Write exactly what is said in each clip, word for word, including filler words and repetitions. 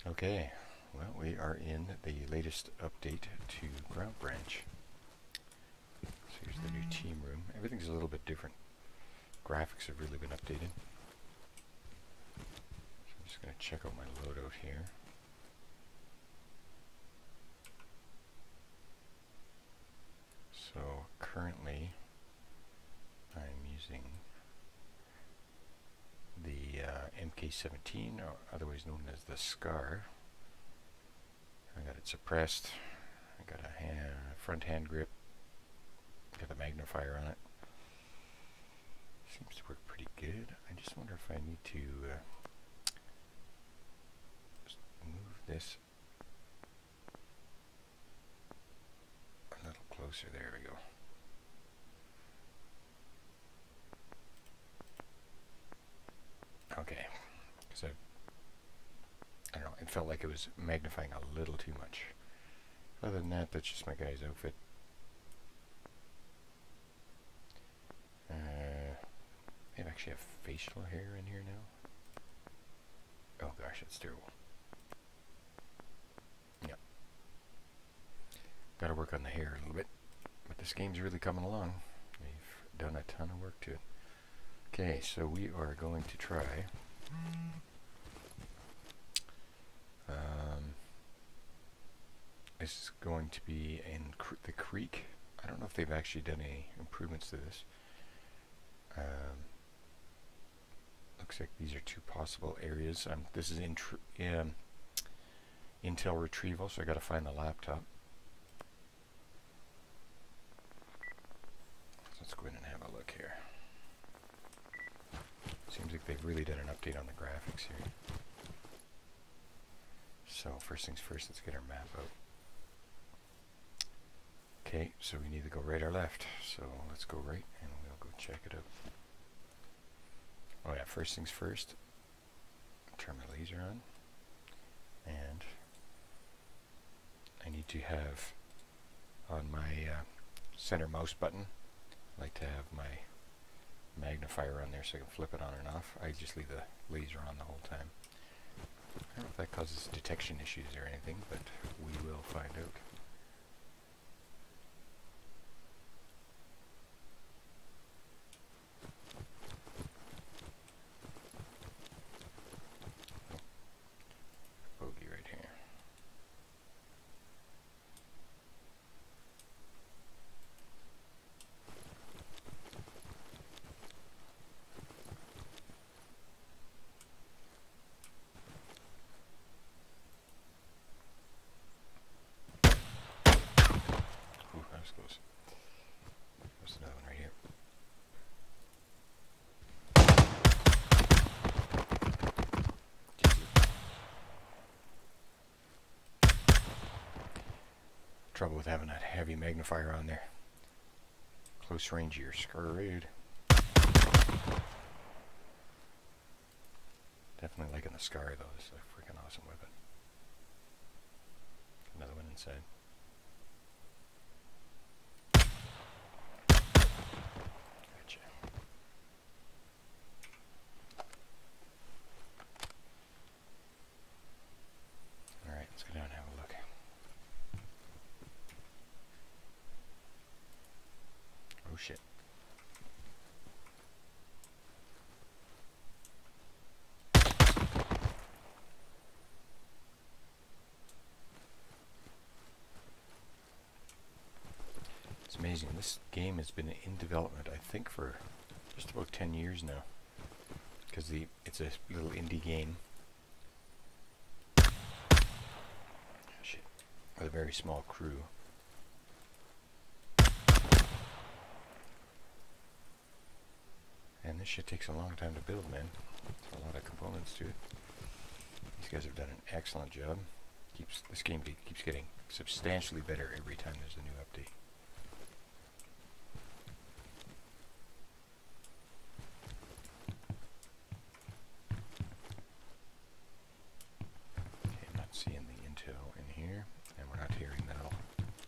Okay, well, we are in the latest update to Ground Branch. So here's the new team room. Everything's a little bit different. Graphics have really been updated. So I'm just going to check out my loadout here. So currently I'm using the uh, M K seventeen, or otherwise known as the Scar. I got it suppressed. I got a hand, front hand grip. Got the magnifier on it. Seems to work pretty good. I just wonder if I need to uh, just move this a little closer. There we go. Okay, because I, I don't know, it felt like it was magnifying a little too much. Other than that, that's just my guy's outfit. Uh, they actually have facial hair in here now. Oh gosh, that's terrible. Yeah. Gotta work on the hair a little bit. But this game's really coming along. They've done a ton of work to it. Okay, so we are going to try um, this is going to be in cr the creek. I don't know if they've actually done any improvements to this. Um, looks like these are two possible areas. Um, this is in tr um, Intel retrieval, so I got to find the laptop. So let's go in and have a look here. Seems like they've really done an update on the graphics here. So first things first, let's get our map out. Okay, so we need to go right or left. So let's go right and we'll go check it out. Oh yeah, first things first, turn my laser on. And I need to have on my uh, center mouse button, I like to have my magnifier on there so I can flip it on and off. I just leave the laser on the whole time. I don't know if that causes detection issues or anything, but we will find out. Oh, bogey right here. Close. There's another one right here. Trouble with having that heavy magnifier on there. Close range, you're screwed. Definitely liking the Scar though. This is a freaking awesome weapon. Another one inside. Let's go down and have a look. Oh shit. It's amazing. This game has been in development, I think, for just about ten years now. Because the it's a little indie game. With a very small crew. And this shit takes a long time to build, man. There's a lot of components to it. These guys have done an excellent job. Keeps this game keeps getting substantially better every time there's a new update. Okay, I'm not seeing the intel in here. And we're not hearing that all.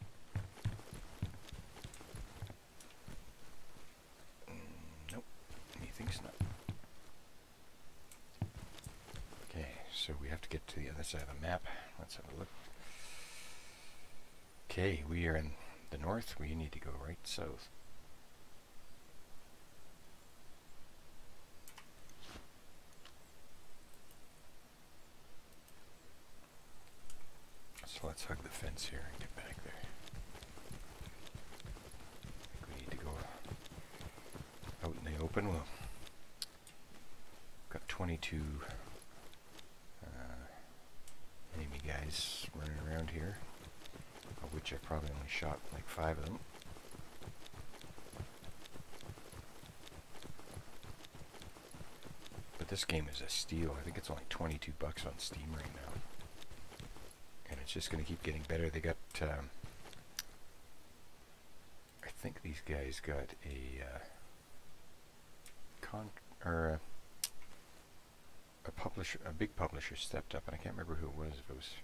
Mm, nope, methinks not. Okay, so we have to get to the other side of the map. Let's have a look. Okay, we are in the north. We need to go right south. So let's hug the fence here and get back there. I think we need to go out in the open. We'll got twenty-two uh, enemy guys running around here, of which I probably only shot like five of them. But this game is a steal. I think it's only twenty-two bucks on Steam right now. And it's just going to keep getting better. They got, um, I think these guys got a, uh, con, or a, a publisher, a big publisher stepped up, and I can't remember who it was, if it was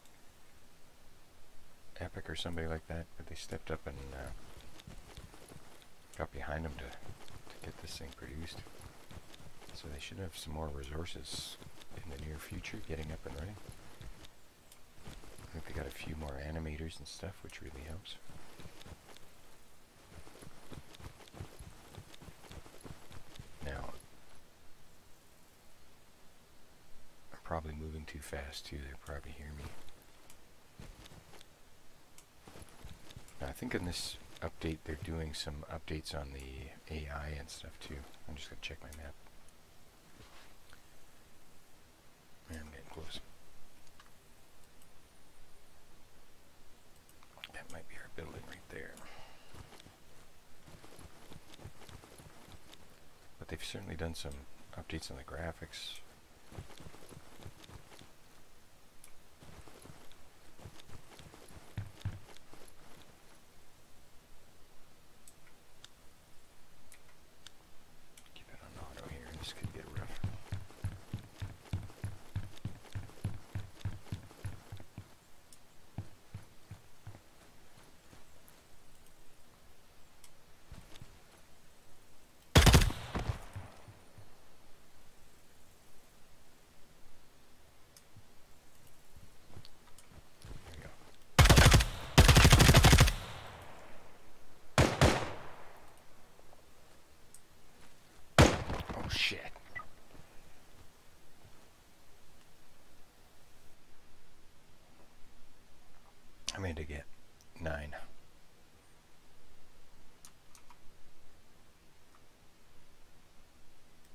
Epic or somebody like that, but they stepped up and uh, got behind them to, to get this thing produced. So they should have some more resources in the near future getting up and running. I think they got a few more animators and stuff, which really helps. Now, I'm probably moving too fast too. They'll probably hear me. Now, I think in this update they're doing some updates on the A I and stuff too. I'm just going to check my map. Yeah, I'm getting close. That might be our building right there. But they've certainly done some updates on the graphics. Keep it on auto here. This could get rough. Shit. I'm going to get nine.